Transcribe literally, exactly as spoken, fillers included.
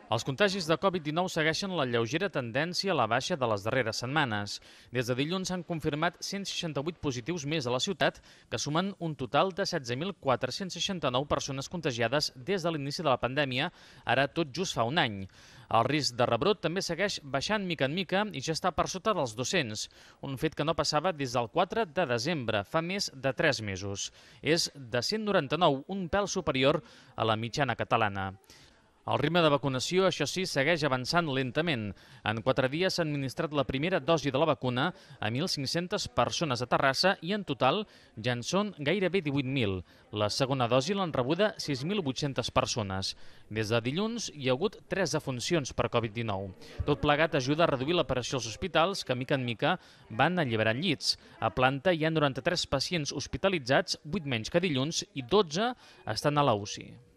Els contagis de Covid dinou segueixen la lleugera tendència a la baixa de les darreres setmanes. Des de dilluns s'han confirmat cent seixanta-vuit positius més a la ciutat, que sumen un total de setze mil quatre-cents seixanta-nou persones contagiades des de l'inici de la pandèmia, ara tot just fa un any. El risc de rebrot també segueix baixant mica en mica i ja està per sota dels dos-cents, un fet que no passava des del quatre de desembre, fa més de tres mesos. És de cent noranta-nou, un pèl superior a la mitjana catalana. El ritme de vacunació, això sí, segueix avançant lentament. En quatre dies s'ha administrat la primera dosi de la vacuna a mil cinc-centes persones a Terrassa i en total ja en són gairebé divuit mil. La segona dosi l'han rebuda sis mil vuit-centes persones. Des de dilluns hi ha hagut tres defuncions per Covid dinou. Tot plegat ajuda a reduir la pressió als hospitals, que mica en mica van alliberant llits. A planta hi ha noranta-tres pacients hospitalitzats, vuit menys que dilluns, i dotze estan a la U C I.